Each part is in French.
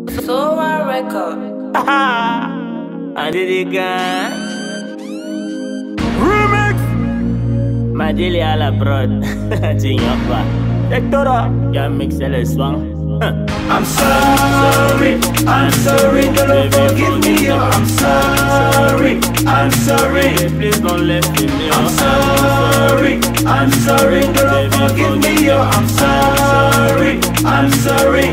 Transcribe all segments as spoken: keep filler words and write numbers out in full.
So I record. AndyDk Remix Madylia à la prod. Tu ignores pas. C'est toi qui a mixé le son. I'm sorry, I'm sorry, don't forgive me, yo. I'm sorry, I'm sorry, please don't let me know. I'm sorry, I'm sorry, don't forgive me, yo. I'm sorry, I'm sorry.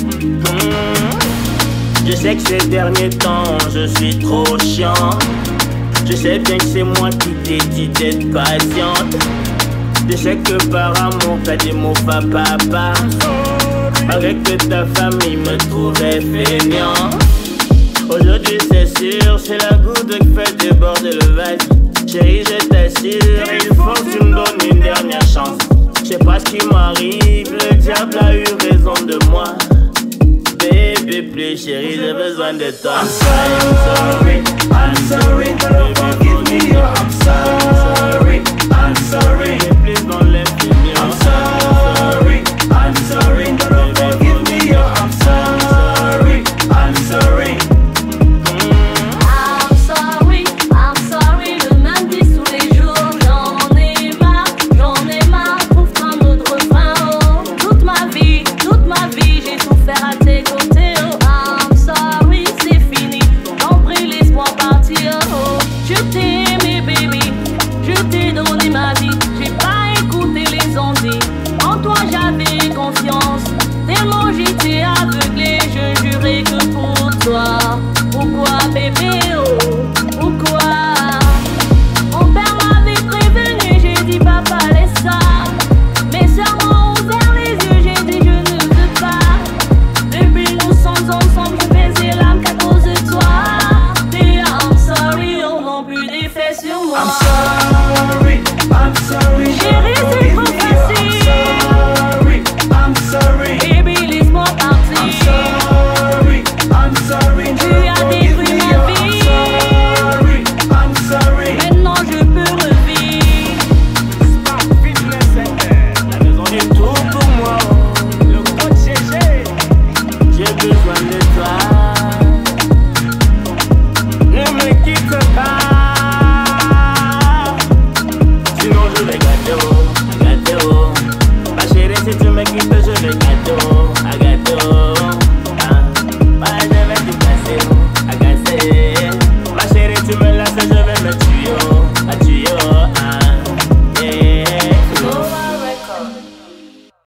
Je sais que ces derniers temps, je suis trop chiant. Je sais bien que c'est moi qui t'ai dit d'être patiente. Je sais que par amour, t'as des mots papa. Avec que ta famille me trouvait feignant. Aujourd'hui c'est sûr, c'est la goutte qui fait déborder le vase. Chérie, je t'assure, il faut que tu me donnes une dernière chance. Je sais pas ce qui m'arrive, le diable a eu raison de moi. Baby, please chérie, j'ai besoin de toi. I'm sorry, I'm sorry, don't forgive me, yo. I'm sorry, I'm sorry, please don't let me know. I'm sorry, I'm sorry, don't forgive me, yo. I'm sorry, I'm sorry. I'm sorry, I'm sorry, le même dit tous les jours. J'en ai marre, j'en ai marre, trouve-toi un autre fin. Oh. Toute ma vie, toute ma vie, j'ai souffert à tes côtés. Oh. I'm sorry, c'est fini, t'en prie, laisse-moi partir. Oh. Je t'ai aimé, baby, je t'ai donné ma vie. J'ai pas écouté les ondits, en toi j'avais confiance. Tellement j'étais aveuglée, je jurais que pour toi. Pourquoi bébé, oh, pourquoi? Mon père m'avait prévenu, j'ai dit papa laisse ça. Mes sœurs m'ont ouvert les yeux, j'ai dit je ne veux pas. Depuis nous sommes ensemble, je baisais l'âme qu'à cause de toi. Et I'm sorry, on rend plus d'effet sur moi. I'm sorry, I'm sorry, Chérie, c'est trop facile. I'm sorry, I'm sorry, Baby, laisse-moi partir. I'm sorry, I'm sorry, Tu as détruit ma vie. sorry, I'm sorry. Maintenant je peux revivre. La maison est tout pour moi. Le coach G G, j'ai besoin de toi. Ne me quitte pas, sinon je vais gâter, oh, gâter, oh. Ma chérie, si tu me quittes, je vais gâter, oh.